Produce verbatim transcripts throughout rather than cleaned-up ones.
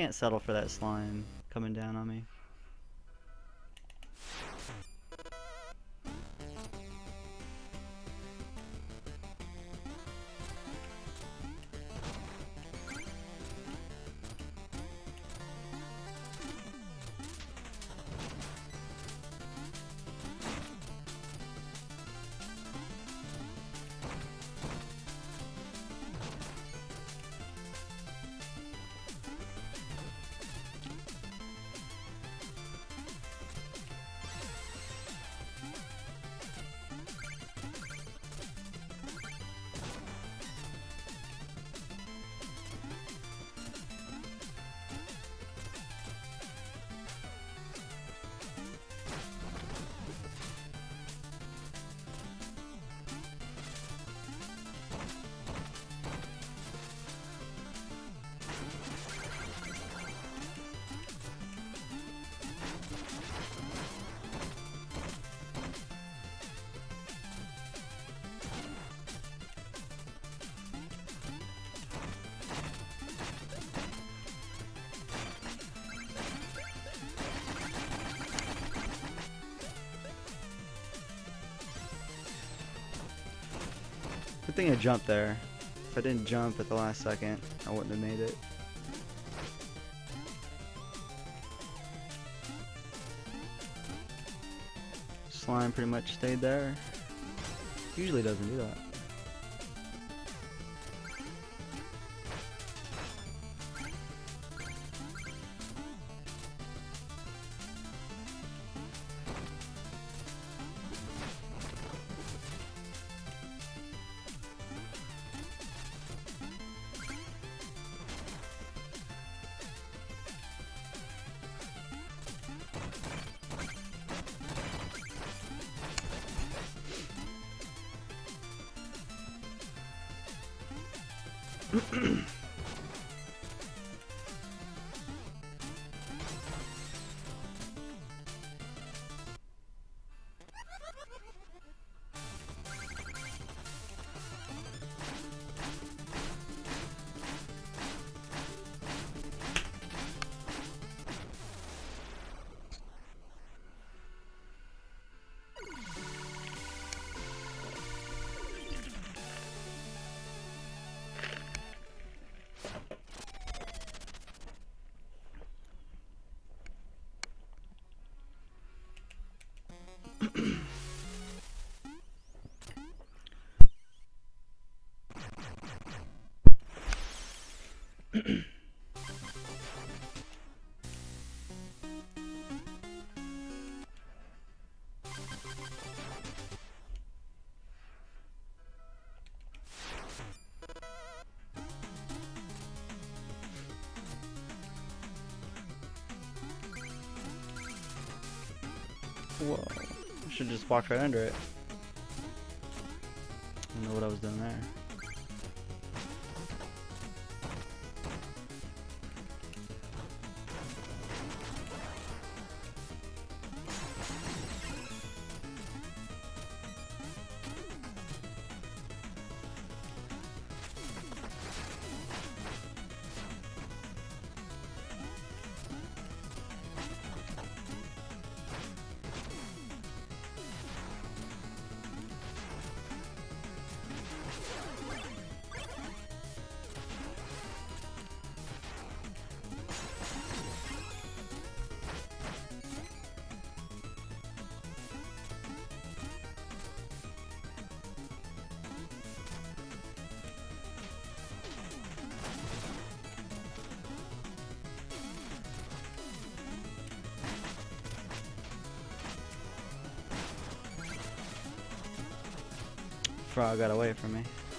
can't settle for that slime coming down on me. Good thing I jumped there. If I didn't jump at the last second, I wouldn't have made it. Slime pretty much stayed there. Usually doesn't do that. Whoa, I should just walk right under it. I don't know what I was doing there. Frog got away from me.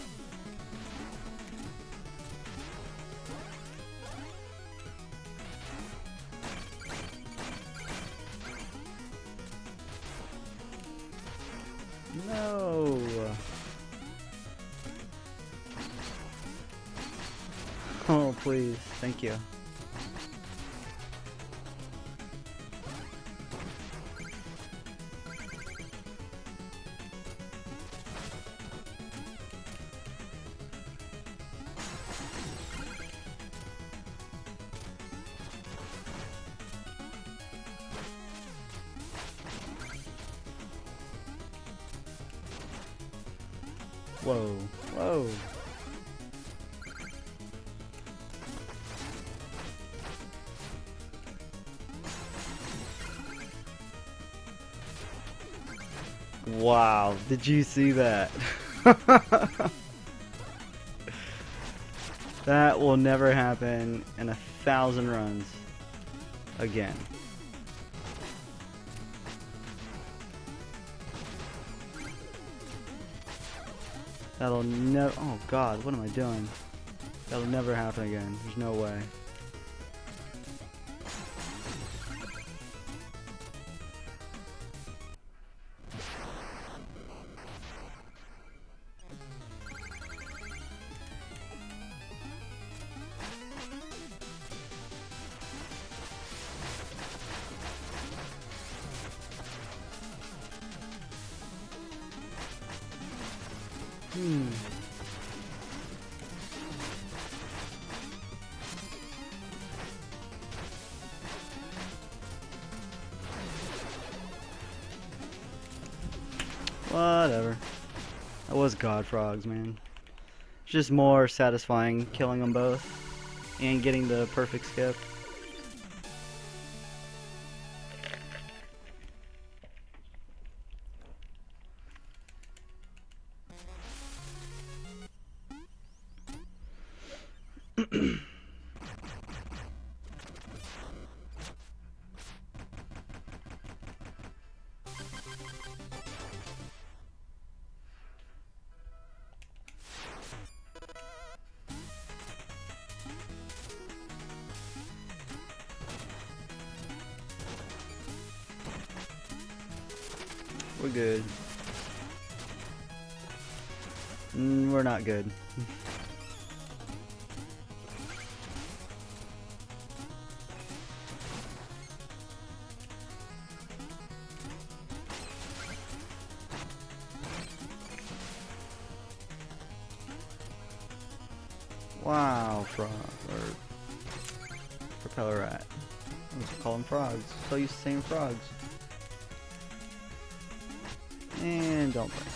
No. Oh, please. Thank you. Whoa. Whoa. Wow, did you see that? That will never happen in a thousand runs again. That'll never. Oh God, what am I doing? That'll never happen again. There's no way. Hmm. Whatever. That was God Frogs, man. It's just more satisfying killing them both and getting the perfect skip. We're good. Mm, we're not good. Wow, frog or propeller rat. I was call them frogs. So used to saying frogs. And don't break.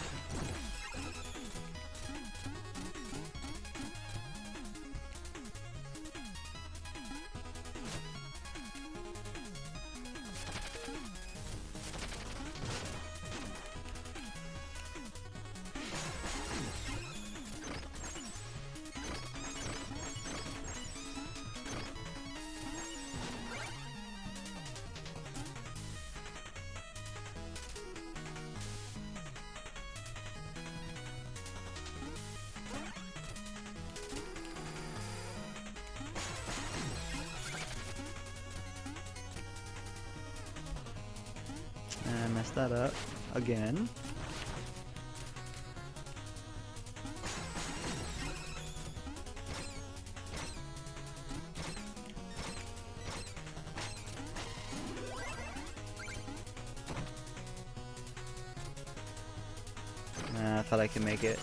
And I messed that up again. Nah, I thought I could make it.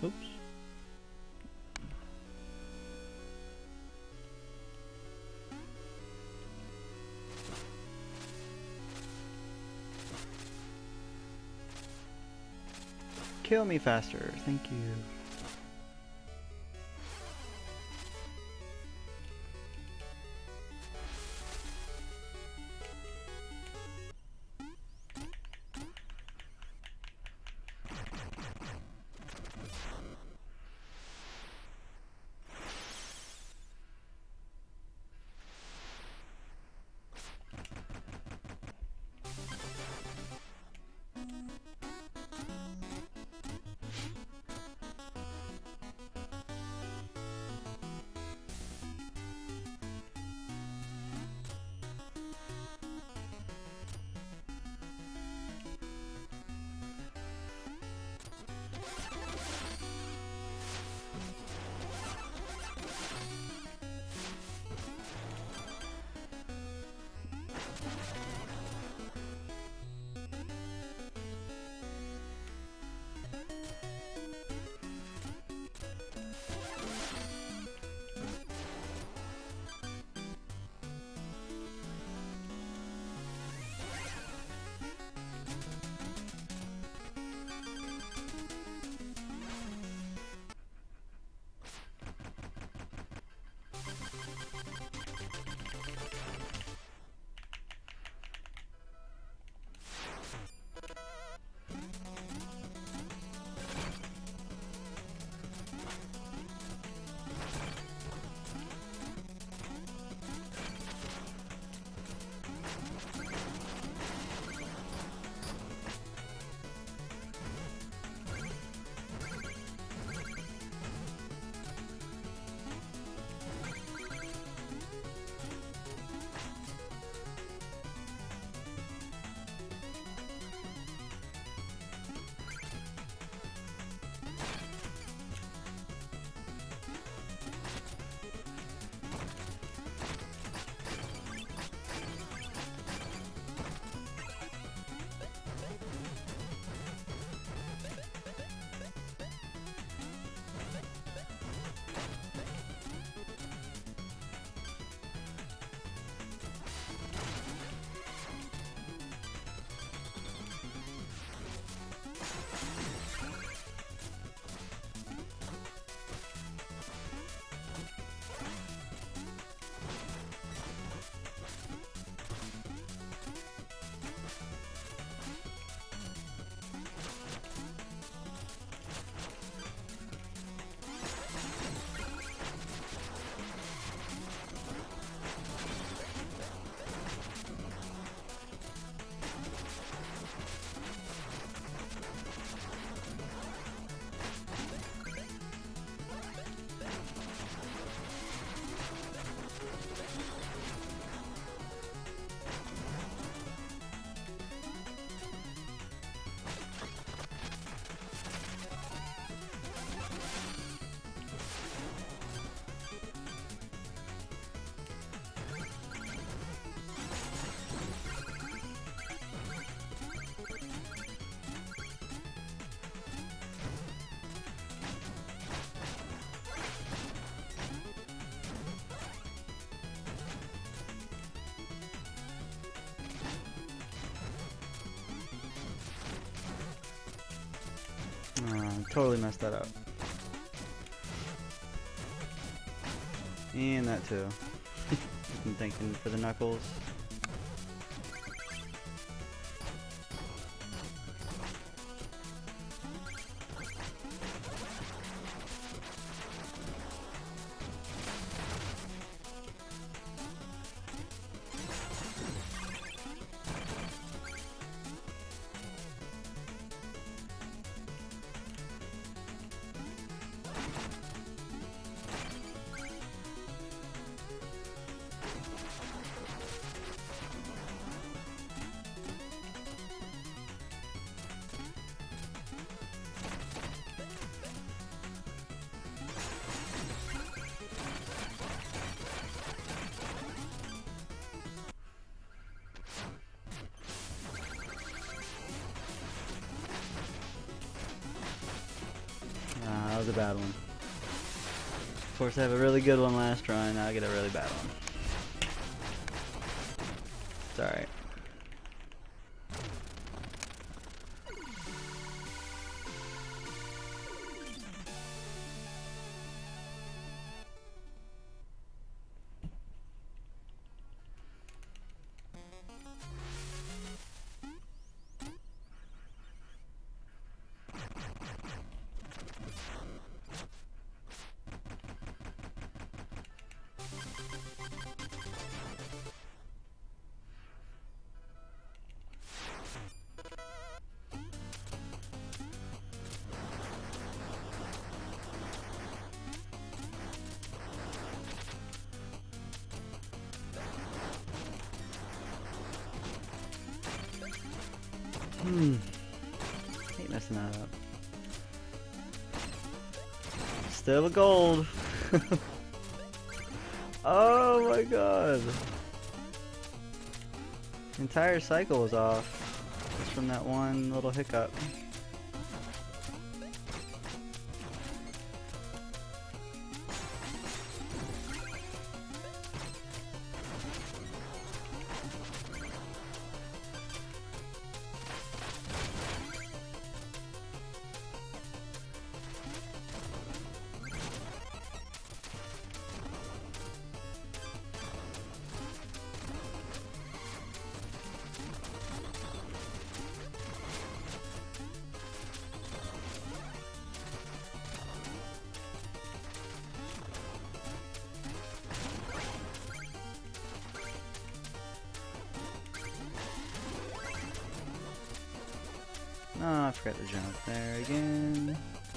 Oops. Kill me faster, thank you. Oh, totally messed that up. And that too. I'm thinking for the knuckles. was a bad one. Of course, I have a really good one last try, and now I get a really bad one. It's alright. Hmm. Hate messing that up. Still a gold. Oh my god. Entire cycle was off. Just from that one little hiccup. Oh, I forgot to jump there again.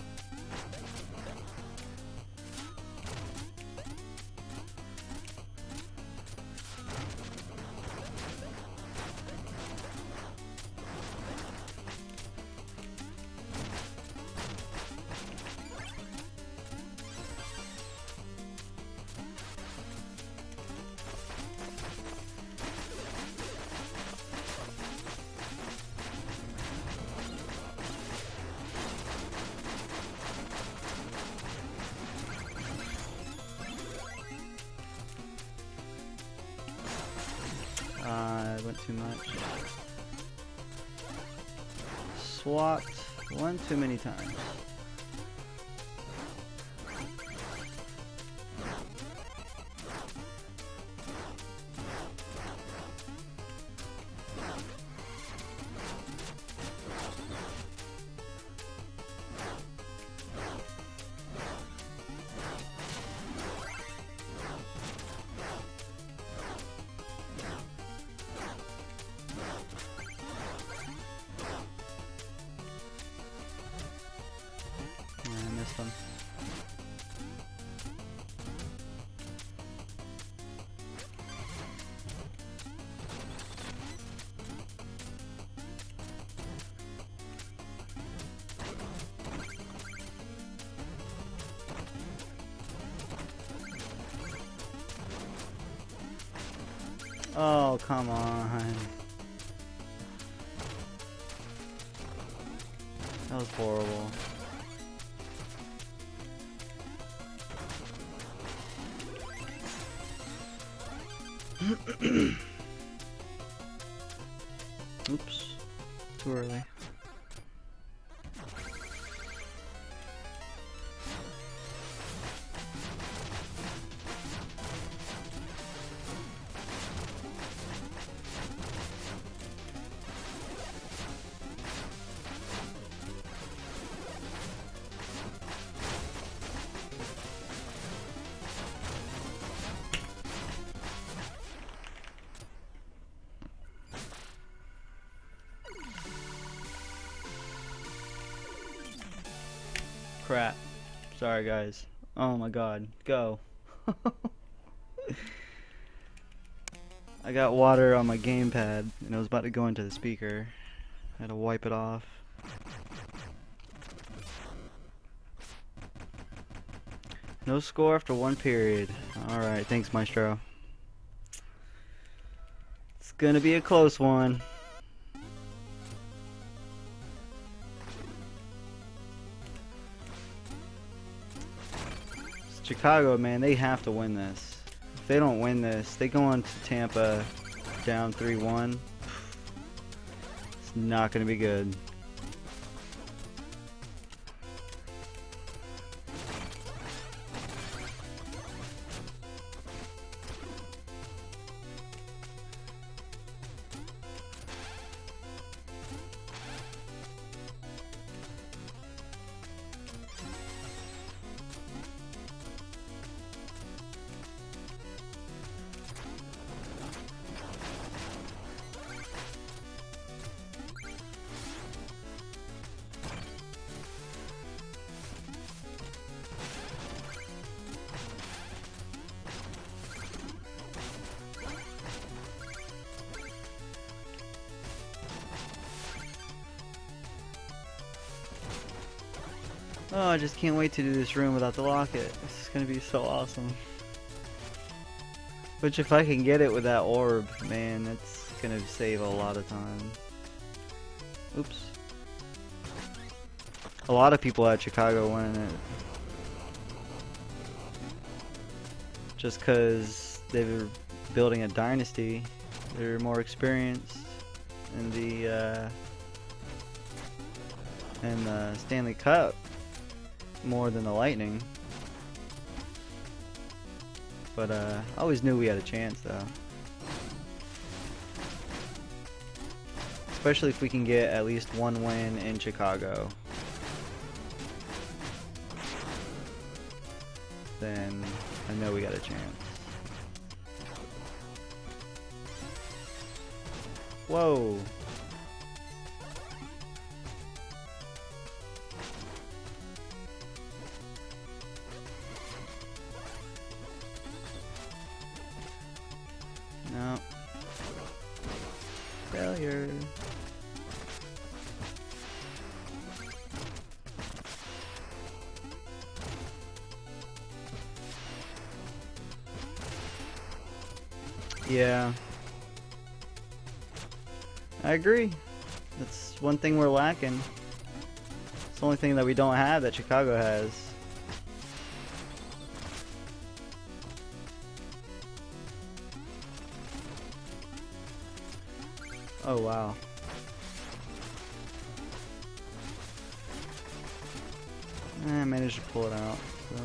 Uh, I went too much. Swapped one too many times. Them. Oh, come on. That was horrible. Oops, too early. Crap. Sorry guys. Oh my god. Go. I got water on my gamepad and it was about to go into the speaker. I had to wipe it off. No score after one period. Alright, thanks Maestro. It's gonna be a close one. Chicago, man, they have to win this. If they don't win this, they go on to Tampa down three one. It's not going to be good. Oh, I just can't wait to do this room without the locket. This is gonna be so awesome. Which, if I can get it with that orb, man, that's gonna save a lot of time. Oops. A lot of people at Chicago winning it. Just cause they were building a dynasty. They're more experienced in the uh, in the Stanley Cup more than the Lightning. But uh, I always knew we had a chance, though. Especially if we can get at least one win in Chicago. Then I know we got a chance. Whoa. No. Failure. Yeah. I agree. That's one thing we're lacking. It's the only thing that we don't have that Chicago has. Oh wow. I managed to pull it out, so.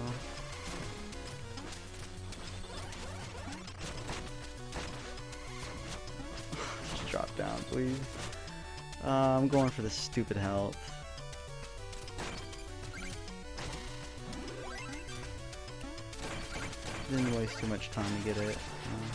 Just drop down, please. Uh, I'm going for the stupid health. Didn't waste too much time to get it. Uh,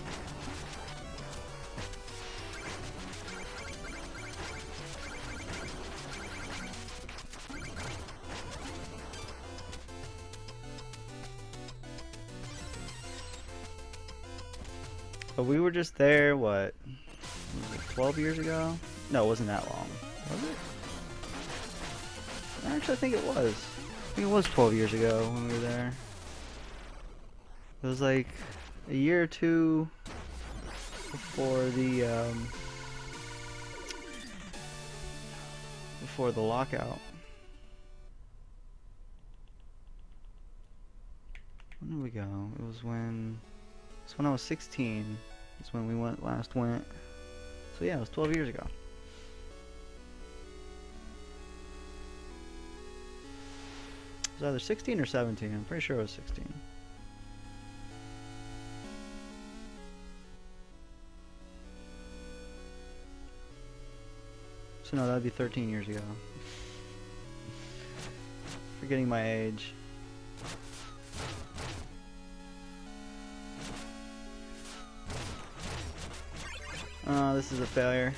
But we were just there, what, twelve years ago? No, it wasn't that long. Was it? Actually, I think it was. I think it was twelve years ago when we were there. It was like a year or two before the, um, before the lockout. When did we go? It was when... It's when I was sixteen. That's when we went last went. So yeah, it was twelve years ago. It was either sixteen or seventeen. I'm pretty sure it was sixteen. So no, that'd be thirteen years ago. Forgetting my age. Oh, this is a failure.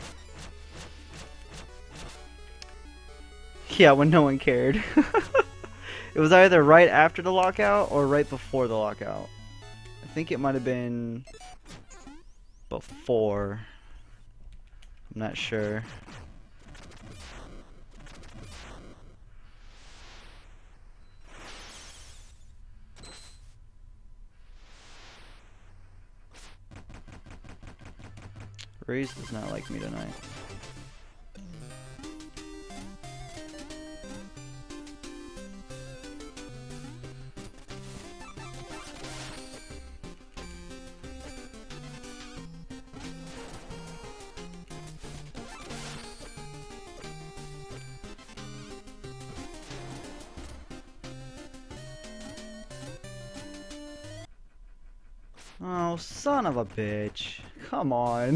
Yeah, when no one cared. It was either right after the lockout or right before the lockout. I think it might have been before. I'm not sure. Raze does not like me tonight. Oh, son of a bitch. Come on.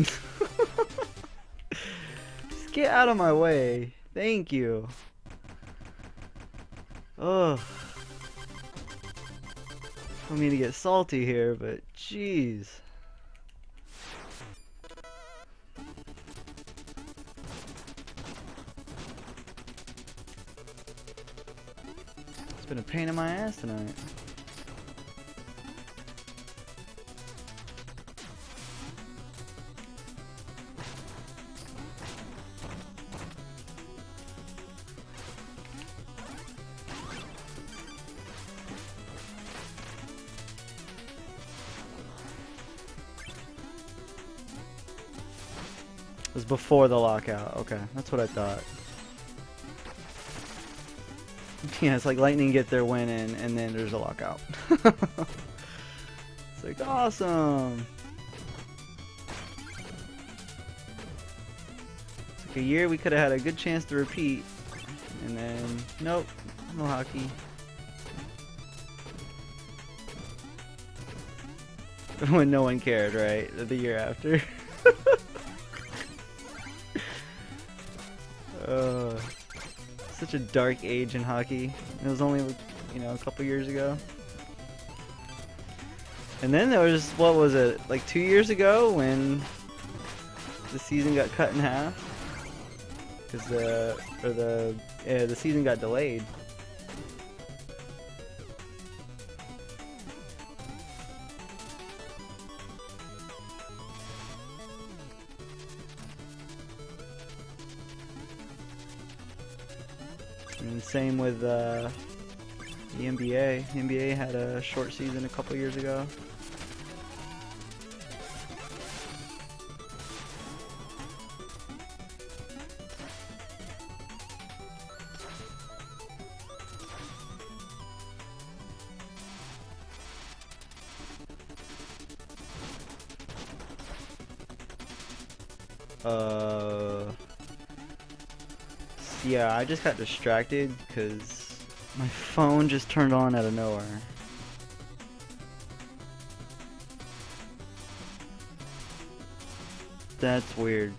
Just get out of my way. Thank you. Ugh. I don't mean to get salty here, but jeez. It's been a pain in my ass tonight. It was before the lockout. Okay, that's what I thought. Yeah, it's like Lightning get their win in, and then there's a lockout. It's like, awesome! It's like a year we could have had a good chance to repeat, and then, nope, no hockey. When no one cared, right? The year after. Uh, such a dark age in hockey. It was only, you know, a couple years ago. And then there was, what was it, like two years ago when the season got cut in half? Because the, or the, yeah, the season got delayed. And same with uh, the N B A. The N B A had a short season a couple years ago. Uh... Yeah, I just got distracted because my phone just turned on out of nowhere. That's weird.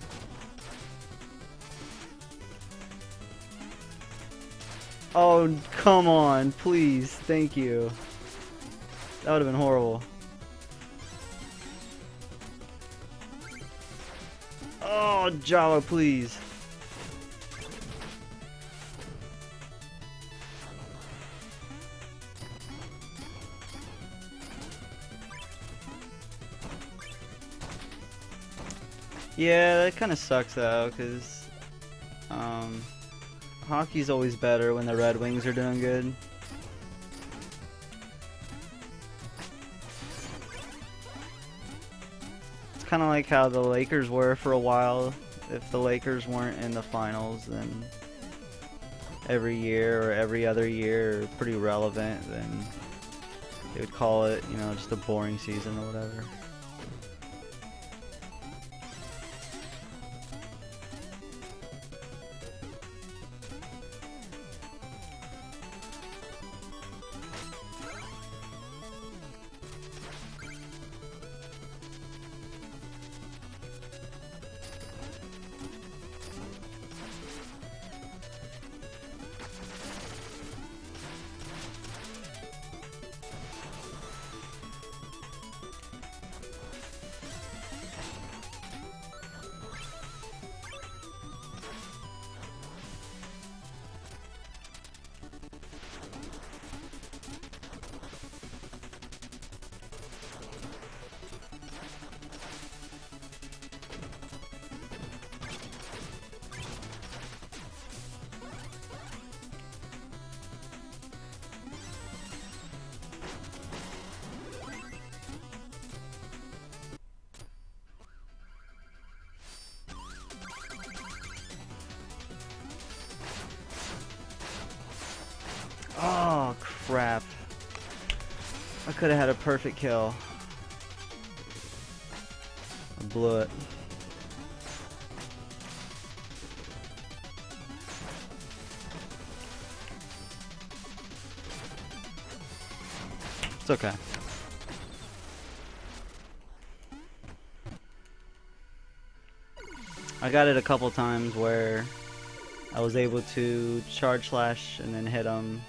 Oh, come on, please, thank you. That would have been horrible. Oh, Java, please. Yeah, that kind of sucks though, because um, hockey's always better when the Red Wings are doing good. It's kind of like how the Lakers were for a while. If the Lakers weren't in the finals, then every year or every other year, or pretty relevant, then they would call it, you know, just a boring season or whatever. Oh, crap. I could have had a perfect kill. I blew it. It's okay. I got it a couple times where I was able to charge slash and then hit him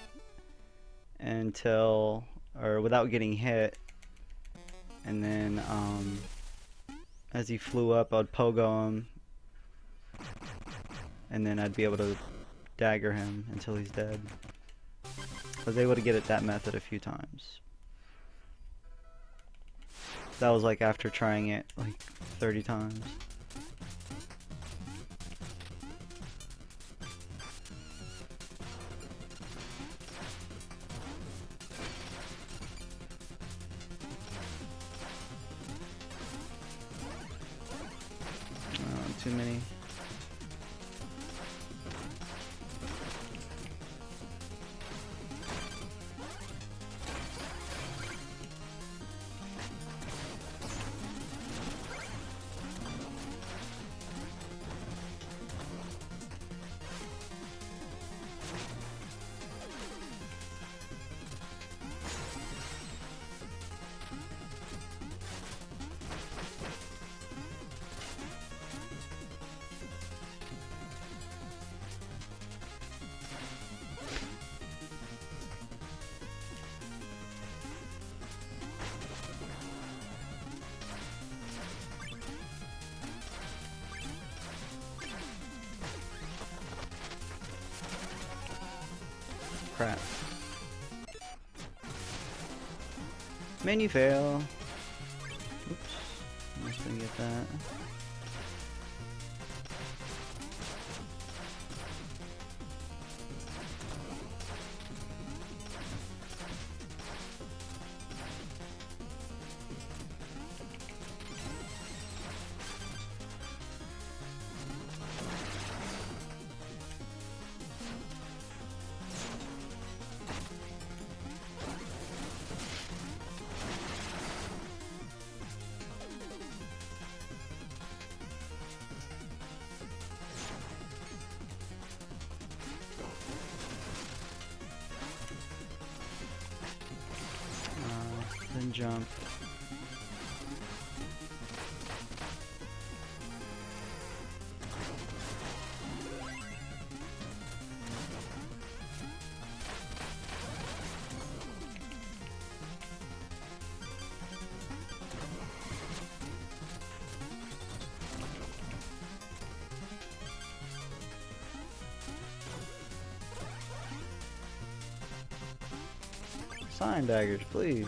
until, or without getting hit, and then um, as he flew up I'd pogo him and then I'd be able to dagger him until he's dead. I was able to get it that method a few times. That was like after trying it like thirty times. Oh, too many. Crap. Menu fail. Oops. I'm just gonna get that. Then jump. Sign daggers, please.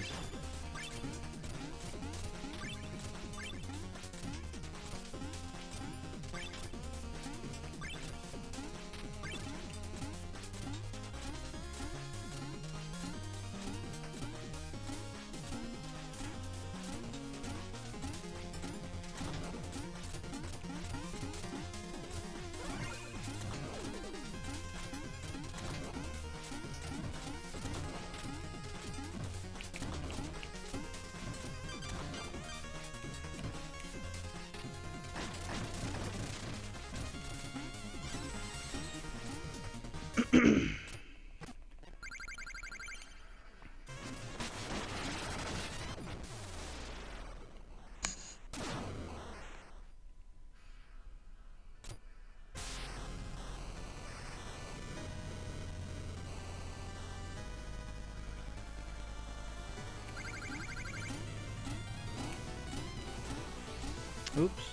Oops.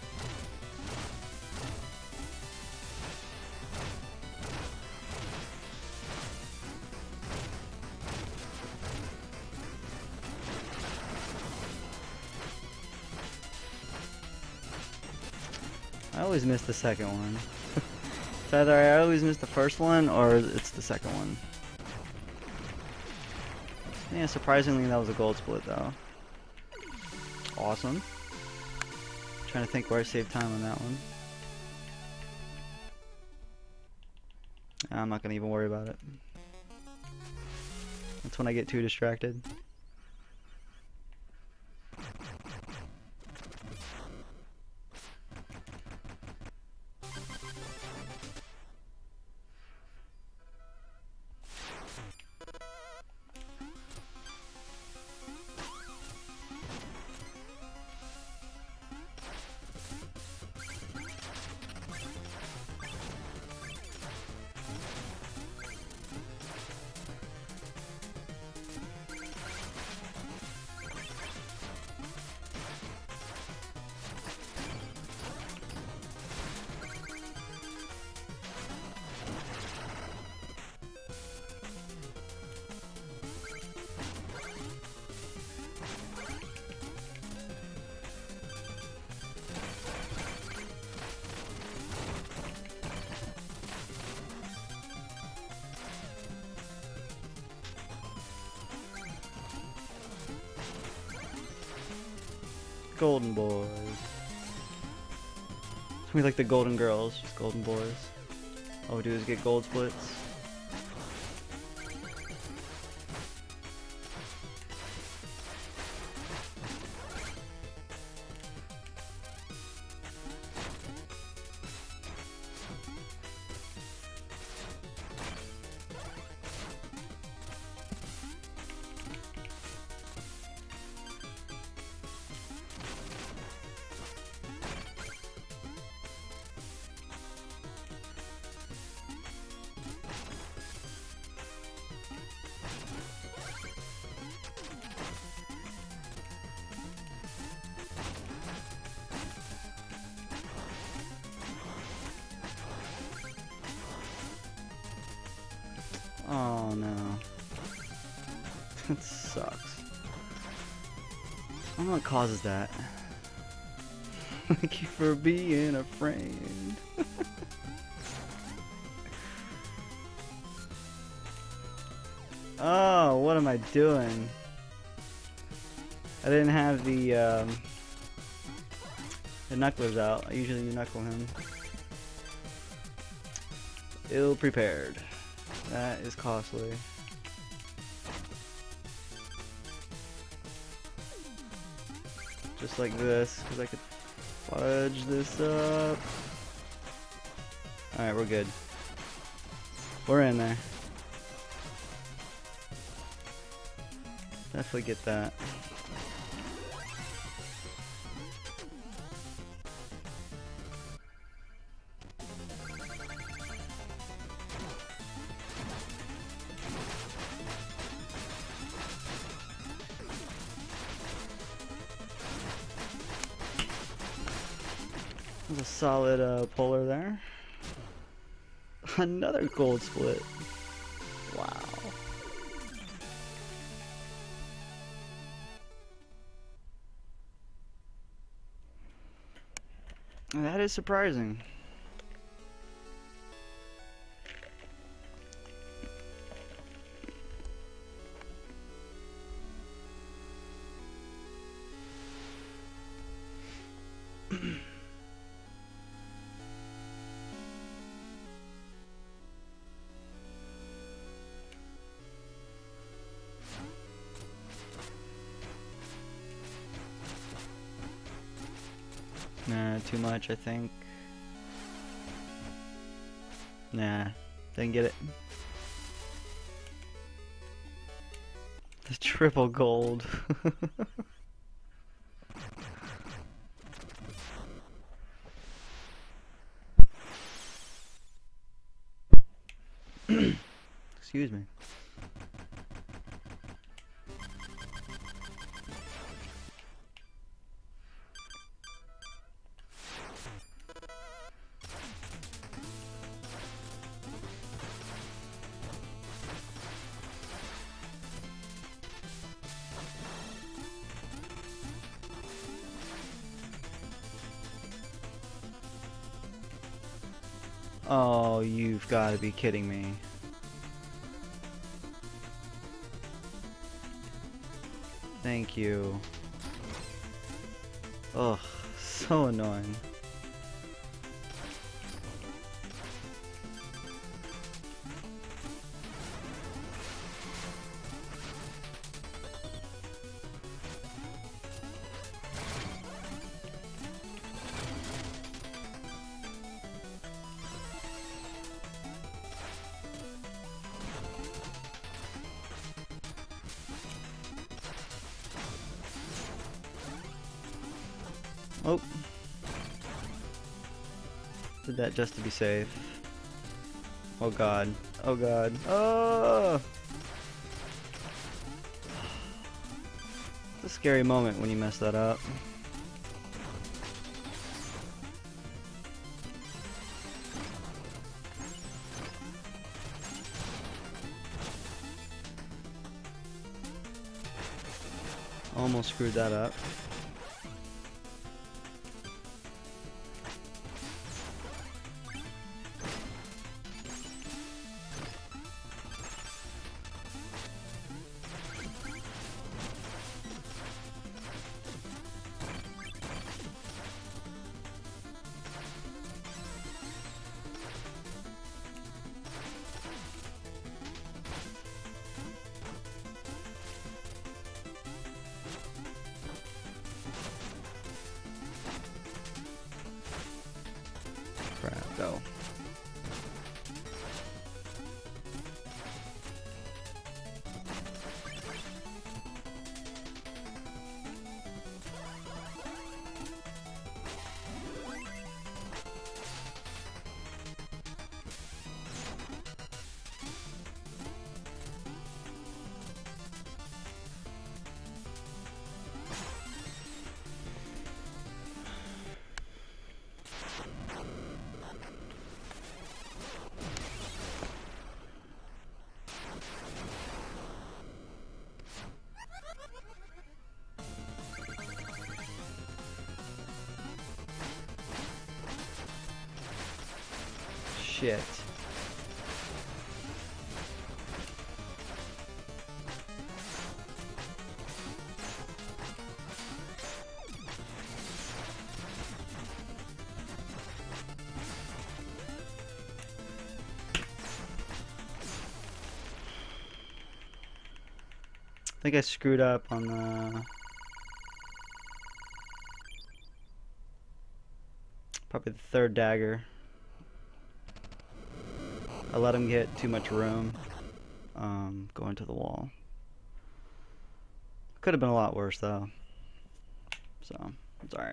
I always miss the second one. It's either I always miss the first one or it's the second one. Yeah, surprisingly that was a gold split though. Awesome. Trying to think where I saved time on that one. I'm not gonna even worry about it. That's when I get too distracted. Golden boys. We like the golden girls, just golden boys. All we do is get gold splits. Oh no. That sucks. I don't know what causes that. Thank you for being a friend. Oh, what am I doing? I didn't have the um, the knucklers out. I usually knuckle him. Ill prepared. That is costly. Just like this, because I could fudge this up. Alright, we're good. We're in there. Definitely get that. There's a solid uh, puller there. Another gold split. Wow. That is surprising. Nah, too much, I think. Nah, didn't get it. The triple gold. Excuse me. Oh, you've got to be kidding me. Thank you. Ugh, so annoying. Oh. Did that just to be safe. Oh god. Oh god. Oh! It's a scary moment when you mess that up. Almost screwed that up. go. Shit. I think I screwed up on the probably the third dagger. I let him get too much room um, going to the wall. Could have been a lot worse though, so it's alright.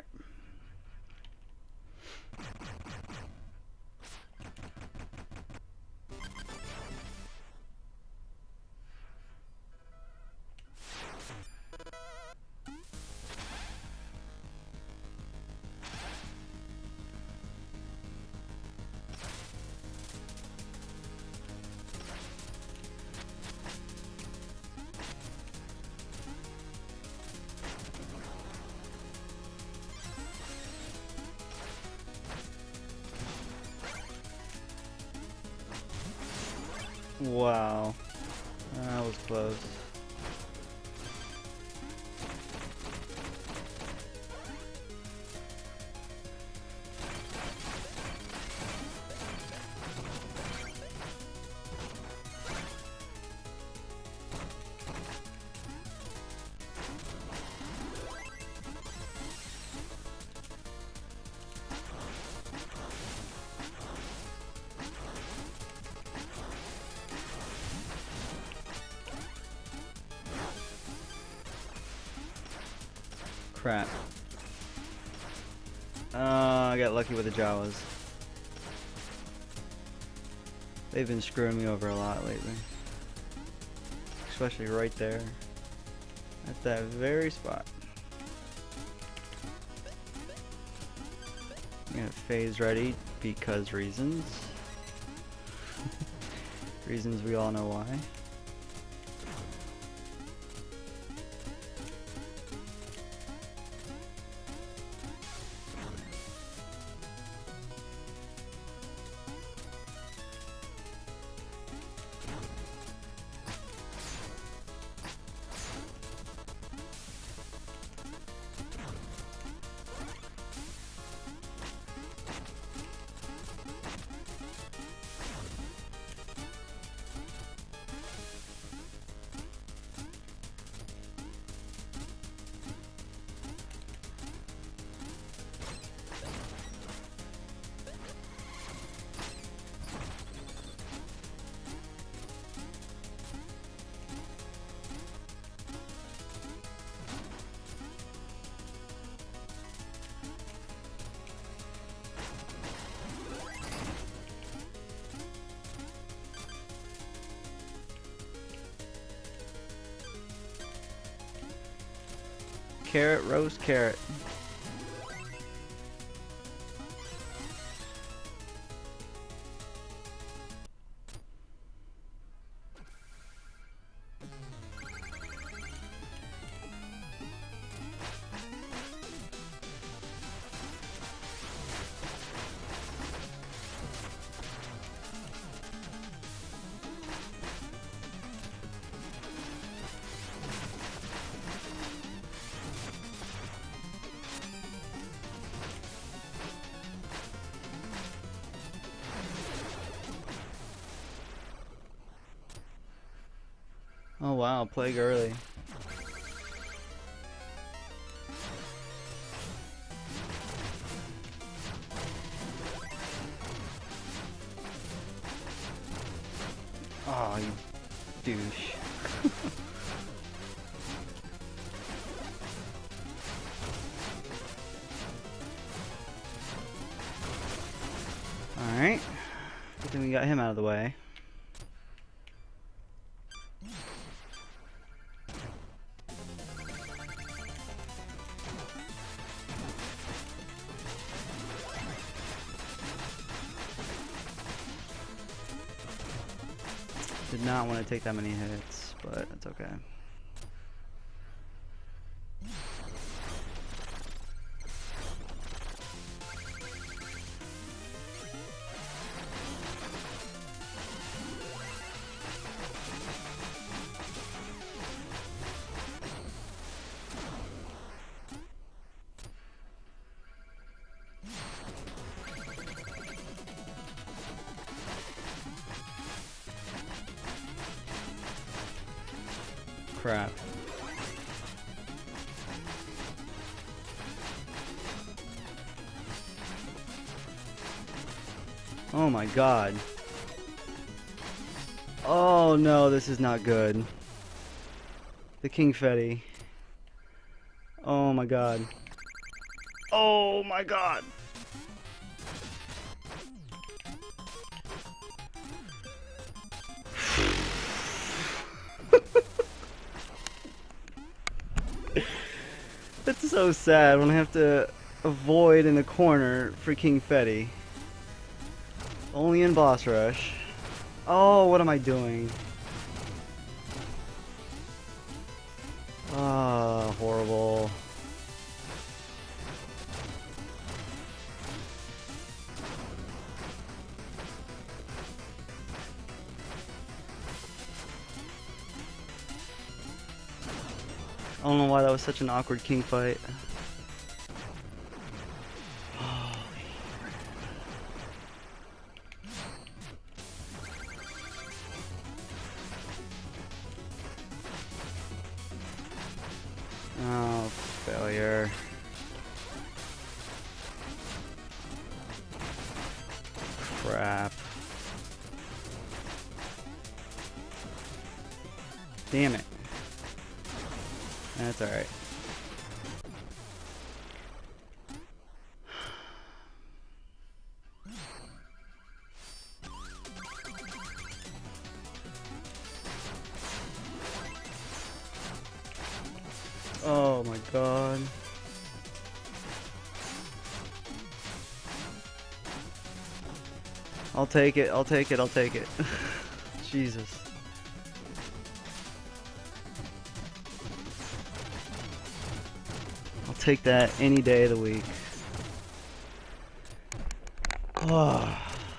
Wow, that was close. Crap. Oh, I got lucky with the Jawas. They've been screwing me over a lot lately. Especially right there. At that very spot. I'm gonna phase ready because reasons. Reasons we all know why. Carrot, roast carrot. Oh wow, plague early. Oh, you douche. Alright. Good thing we got him out of the way. Did not want to take that many hits, but it's okay. Crap. Oh my god. Oh no, this is not good. The King Fetty. Oh my god. Oh my god. That's so sad when I have to avoid in the corner for King Fetty. Only in boss rush. Oh, what am I doing? Ah, oh, horrible. I don't know why that was such an awkward king fight. Oh, failure. Crap. Damn it. That's alright. Oh my god. I'll take it, I'll take it, I'll take it. Jesus. I'll take that any day of the week. Oh.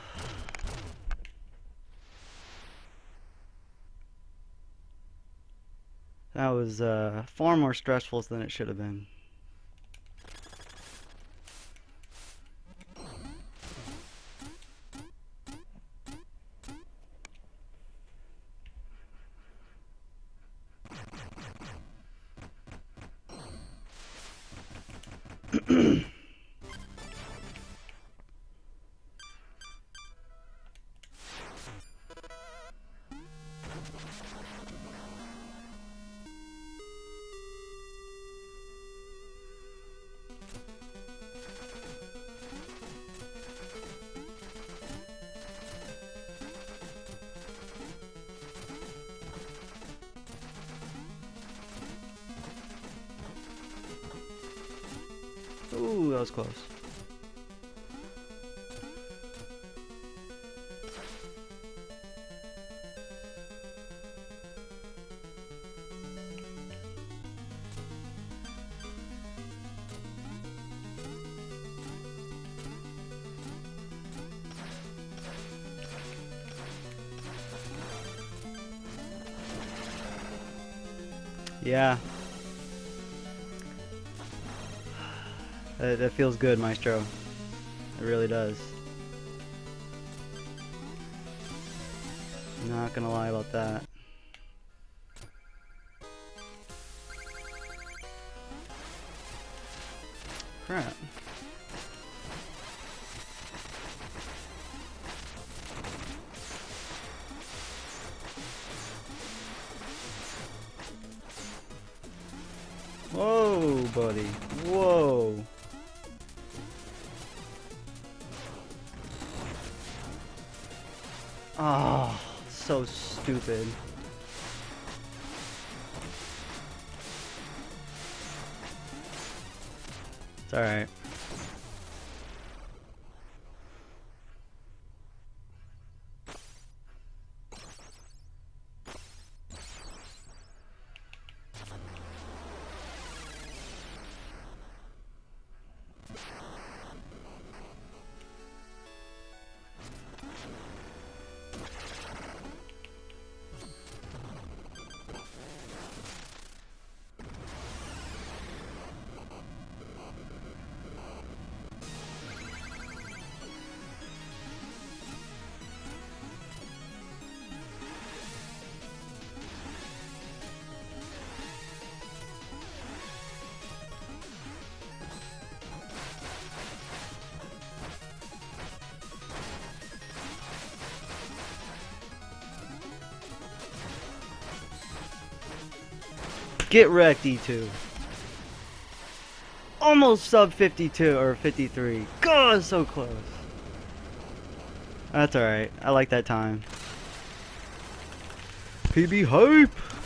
That was uh, far more stressful than it should have been. Ooh, that was close. Yeah. That, that feels good, Maestro. It really does. Not gonna lie about that. Crap. buddy. Whoa. Oh, so stupid. It's alright. Get wrecked, E two. Almost sub fifty-two or fifty-three. God, so close. That's alright. I like that time. P B hype!